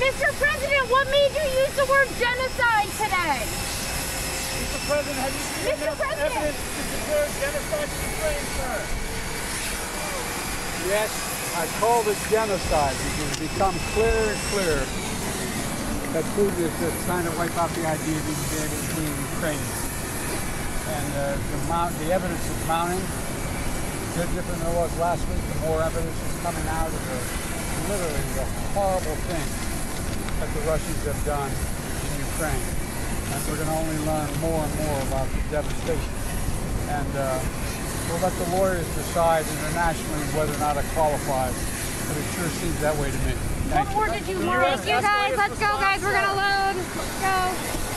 Mr. President, what made you use the word genocide today? Mr. President, have you seen enough evidence to declare genocide in Ukraine, sir? Yes, I called it genocide because it becomes clearer and clearer that Putin is just trying to wipe out the idea of being Ukrainian. And the evidence is mounting. It's different than it was last week. The more evidence is coming out of literally the horrible thing that the Russians have done in Ukraine. And we're going to only learn more and more about the devastation. And we'll let the lawyers decide internationally whether or not it qualifies. But it sure seems that way to me. Thank you. What more did you learn? Thank you guys. Let's go, guys. We're going to load. Let's go.